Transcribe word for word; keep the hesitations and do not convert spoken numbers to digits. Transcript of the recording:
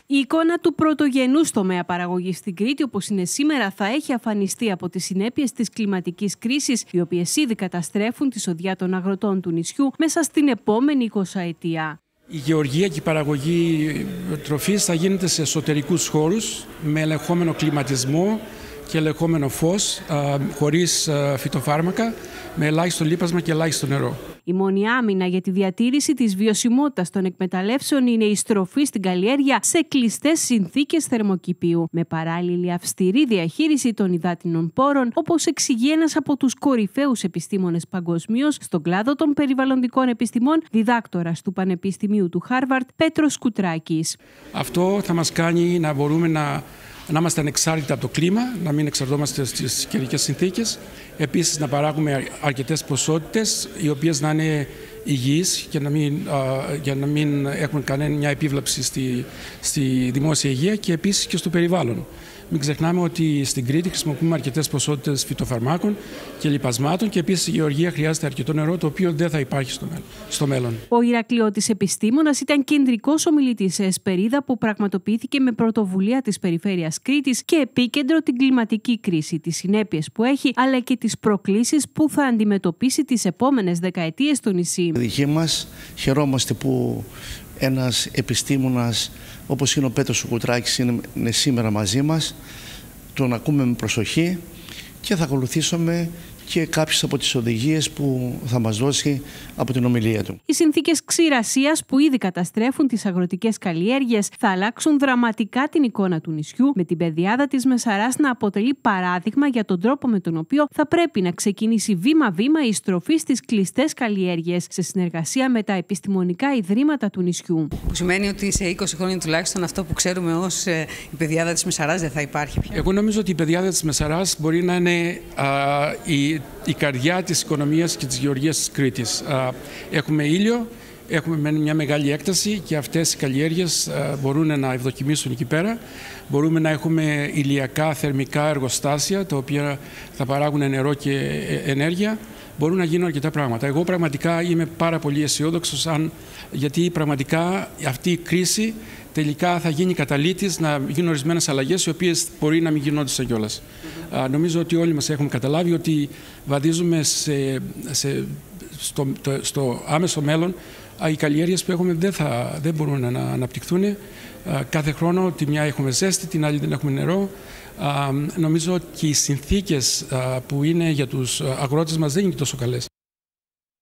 Η εικόνα του πρωτογενούς τομέα παραγωγής στην Κρήτη, όπως είναι σήμερα, θα έχει αφανιστεί από τις συνέπειες της κλιματικής κρίσης, οι οποίες ήδη καταστρέφουν τη σοδιά των αγροτών του νησιού μέσα στην επόμενη εικοσαετία. Η γεωργία και η παραγωγή τροφής θα γίνεται σε εσωτερικούς χώρους, με ελεγχόμενο κλιματισμό και ελεγχόμενο φως, χωρίς φυτοφάρμακα, με ελάχιστο λίπασμα και ελάχιστο νερό. Η μόνη άμυνα για τη διατήρηση της βιωσιμότητας των εκμεταλλεύσεων είναι η στροφή στην καλλιέργεια σε κλειστές συνθήκες θερμοκηπίου, με παράλληλη αυστηρή διαχείριση των υδάτινων πόρων, όπως εξηγεί ένας από τους κορυφαίους επιστήμονες παγκοσμίως στον κλάδο των περιβαλλοντικών επιστημών, διδάκτορας του Πανεπιστημίου του Χάρβαρντ, Πέτρος Κουτράκης. Αυτό θα μας κάνει να μπορούμε να να είμαστε ανεξάρτητοι από το κλίμα, να μην εξαρτώμαστε στις καιρικές συνθήκες. Επίσης, να παράγουμε αρκετές ποσότητες, οι οποίες να είναι υγιείς και να μην, για να μην έχουμε κανένα επίβλαψη στη, στη δημόσια υγεία και επίσης και στο περιβάλλον. Μην ξεχνάμε ότι στην Κρήτη χρησιμοποιούμε αρκετές ποσότητες φυτοφαρμάκων και λιπασμάτων και επίσης η γεωργία χρειάζεται αρκετό νερό, το οποίο δεν θα υπάρχει στο μέλλον. Ο Ηρακλειώτης επιστήμονας ήταν κεντρικός ομιλητής σε εσπερίδα που πραγματοποιήθηκε με πρωτοβουλία της Περιφέρειας Κρήτης και επίκεντρο την κλιματική κρίση, τις συνέπειες που έχει, αλλά και τις προκλήσεις που θα αντιμετωπίσει τις επόμενες δεκαετίες στο νησί. Δική μας χαιρόμαστε που ένας επιστήμονας όπως είναι ο Πέτρος Κουτράκης είναι, είναι σήμερα μαζί μας, τον ακούμε με προσοχή και θα ακολουθήσουμε και κάποιες από τις οδηγίες που θα μας δώσει από την ομιλία του. Οι συνθήκες ξηρασίας που ήδη καταστρέφουν τις αγροτικές καλλιέργειες θα αλλάξουν δραματικά την εικόνα του νησιού, με την πεδιάδα της Μεσαράς να αποτελεί παράδειγμα για τον τρόπο με τον οποίο θα πρέπει να ξεκινήσει βήμα-βήμα η στροφή στις κλειστές καλλιέργειες, σε συνεργασία με τα επιστημονικά ιδρύματα του νησιού. Που σημαίνει ότι σε είκοσι χρόνια τουλάχιστον αυτό που ξέρουμε ως ε, η πεδιάδα της Μεσαράς δεν θα υπάρχει πια. Εγώ νομίζω ότι η πεδιάδα της Μεσαράς μπορεί να είναι α, η η καρδιά της οικονομίας και της γεωργίας της Κρήτης. Έχουμε ήλιο, έχουμε μια μεγάλη έκταση και αυτές οι καλλιέργειες μπορούν να ευδοκιμήσουν εκεί πέρα. Μπορούμε να έχουμε ηλιακά, θερμικά εργοστάσια, τα οποία θα παράγουν νερό και ενέργεια. Μπορούν να γίνουν αρκετά πράγματα. Εγώ πραγματικά είμαι πάρα πολύ αισιόδοξος, γιατί πραγματικά αυτή η κρίση τελικά θα γίνει καταλύτης να γίνουν ορισμένες αλλαγές, οι οποίες μπορεί να μην γινόντουσαν κιόλας. Mm-hmm. Νομίζω ότι όλοι μας έχουμε καταλάβει ότι βαδίζουμε σε, σε, στο, το, στο άμεσο μέλλον. Οι καλλιέργειες που έχουμε δεν, θα, δεν μπορούν να αναπτυχθούν. Κάθε χρόνο τη μια έχουμε ζέστη, την άλλη δεν έχουμε νερό. Νομίζω ότι οι συνθήκες που είναι για τους αγρότες μας δεν είναι τόσο καλές.